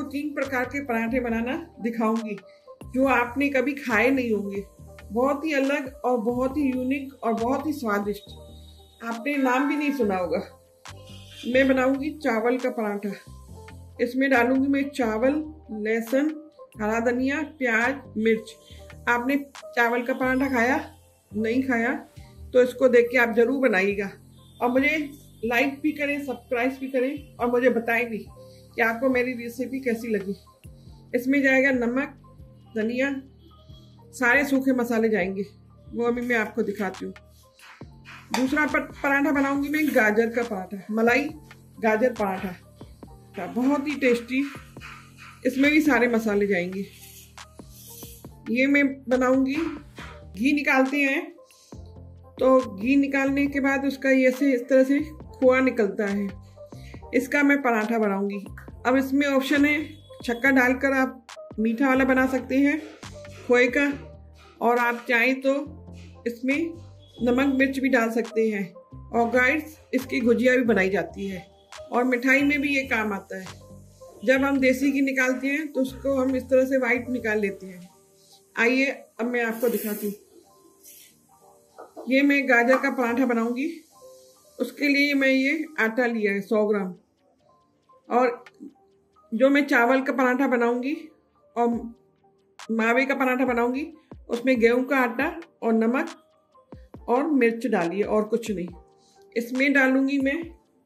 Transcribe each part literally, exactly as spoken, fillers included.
तीन प्रकार के पराठे बनाना दिखाऊंगी जो आपने कभी खाए नहीं होंगे। बहुत ही अलग और बहुत ही यूनिक और बहुत ही स्वादिष्ट, आपने नाम भी नहीं सुना होगा। मैं बनाऊंगी चावल का पराठा। इसमें डालूंगी मैं चावल, लहसुन, हरा धनिया, प्याज, मिर्च। आपने चावल का पराठा खाया? नहीं खाया तो इसको देख के आप जरूर बनाइएगा और मुझे लाइक भी करें, सब्सक्राइब भी करें और मुझे बताएं भी कि आपको मेरी रेसिपी कैसी लगी। इसमें जाएगा नमक, धनिया, सारे सूखे मसाले जाएंगे, वो अभी मैं आपको दिखाती हूँ। दूसरा पराठा बनाऊंगी मैं गाजर का पराठा, मलाई गाजर पराठा, बहुत ही टेस्टी। इसमें भी सारे मसाले जाएंगे। ये मैं बनाऊंगी, घी निकालते हैं तो घी निकालने के बाद उसका ये से इस तरह से खोआ निकलता है, इसका मैं पराठा बनाऊंगी। अब इसमें ऑप्शन है शक्कर डालकर आप मीठा वाला बना सकते हैं खोए का, और आप चाहें तो इसमें नमक मिर्च भी डाल सकते हैं। और गाइस, इसकी गुजिया भी बनाई जाती है और मिठाई में भी ये काम आता है। जब हम देसी घी निकालते हैं तो उसको हम इस तरह से वाइट निकाल लेते हैं। आइए अब मैं आपको दिखाती हूँ। ये मैं गाजर का पराठा बनाऊंगी, उसके लिए मैं ये आटा लिया है सौ ग्राम। और जो मैं चावल का पराठा बनाऊंगी और मावे का पराठा बनाऊंगी, उसमें गेहूं का आटा और नमक और मिर्च डालिए और कुछ नहीं। इसमें डालूंगी मैं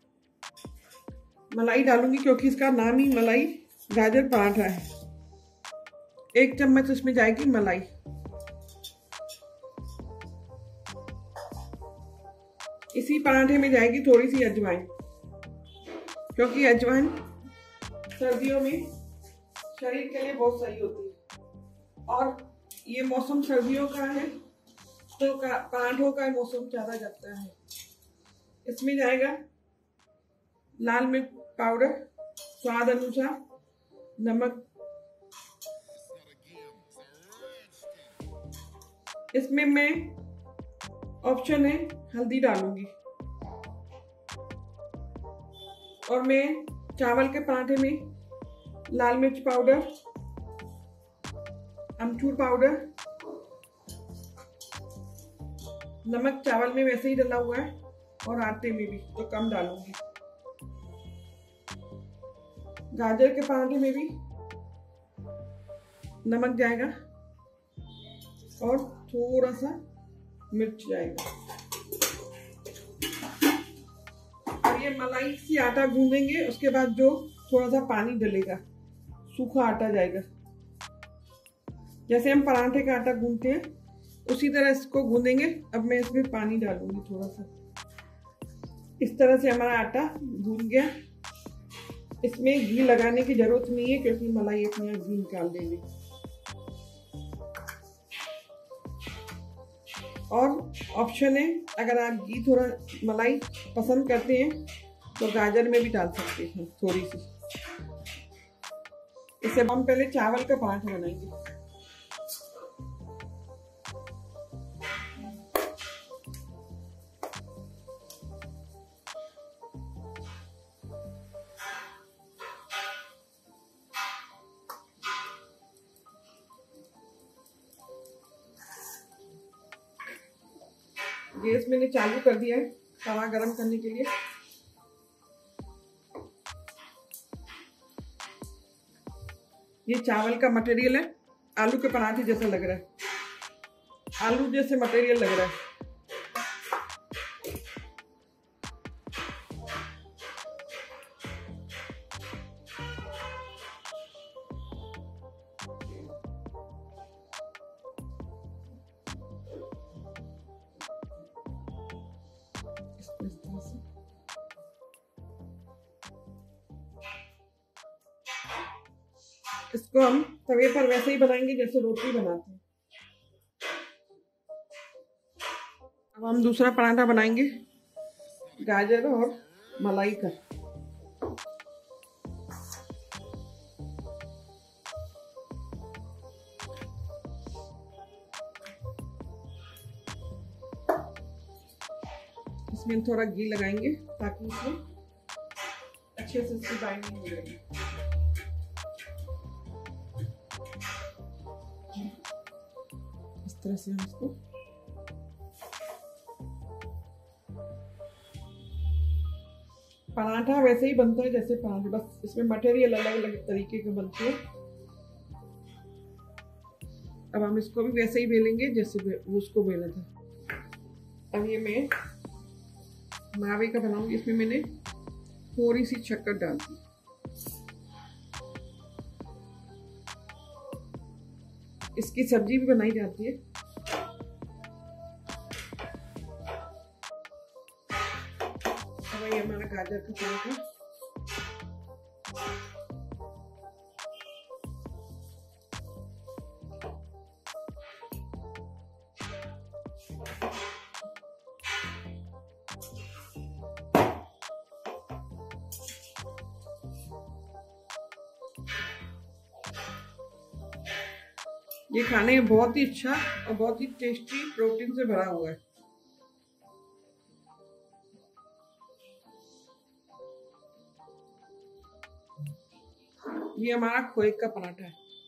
मलाई डालूंगी, क्योंकि इसका नाम ही मलाई गाजर पराठा है। एक चम्मच इसमें जाएगी मलाई। इसी पराठे में जाएगी थोड़ी सी अजवाइन, क्योंकि अजवाइन सर्दियों में शरीर के लिए बहुत सही होती है। और ये मौसम सर्दियों का है तो पराठों का मौसम ज्यादा जाता है। इसमें जाएगा लाल मिर्च पाउडर, स्वाद अनुसार नमक। इसमें मैं ऑप्शन है हल्दी डालूंगी। और मैं चावल के पराठे में लाल मिर्च पाउडर, अमचूर पाउडर, नमक चावल में वैसे ही डाला हुआ है और आटे में भी तो कम डालूंगी। गाजर के पराठे में भी नमक जाएगा और थोड़ा सा मिर्च जाएगा। और ये मलाई से आटा गूंदेंगे, उसके बाद जो थोड़ा सा पानी डलेगा, सूखा आटा जाएगा। जैसे हम पराठे का आटा गूंदते हैं उसी तरह इसको गूंदेंगे। अब मैं इसमें पानी डालूंगी थोड़ा सा। इस तरह से हमारा आटा गूंद गया। इसमें घी लगाने की जरूरत नहीं है, क्योंकि मलाई अपने आप घी निकाल देगी। और ऑप्शन है, अगर आप घी थोड़ा मलाई पसंद करते हैं तो गाजर में भी डाल सकते हैं थोड़ी सी। इससे हम पहले चावल का पराठा बनाएंगे। गैस मैंने चालू कर दिया है तवा गरम करने के लिए। ये चावल का मटेरियल है, आलू के पराठे जैसा लग रहा है, आलू जैसे मटेरियल लग रहा है। इसको हम तवे पर वैसे ही बनाएंगे जैसे रोटी बनाते हैं। अब हम दूसरा पराठा बनाएंगे गाजर और मलाई का। इसमें थोड़ा घी लगाएंगे ताकि इसमें अच्छे से इसकी बाइंडिंग हो जाएगी। तरह से हम इसको पराठा वैसे ही बनता है जैसे पराठे, बस इसमें मटेरियल अलग अलग तरीके के बनते हैं। अब हम इसको भी वैसे ही बेलेंगे जैसे वो उसको बेला था। अब ये मैं मावे का बनाऊंगी। इसमें मैंने थोड़ी सी शक्कर डाल दी। इसकी सब्जी भी बनाई जाती है। अब ये हमारा गाजर का पराठा। ये खाने में बहुत ही अच्छा और बहुत ही टेस्टी, प्रोटीन से भरा हुआ है। ये हमारा खोए का पराठा है।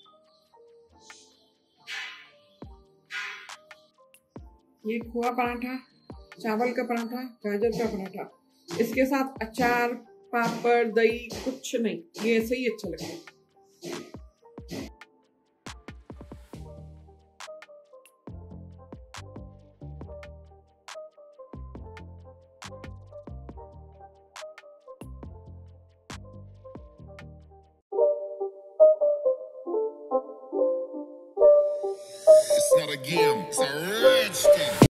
ये खोआ पराठा, चावल का पराठा, गाजर का पराठा। इसके साथ अचार, पापड़, दही कुछ नहीं, ये ऐसे ही अच्छा लगता है। It's not a game, it's a rich thing.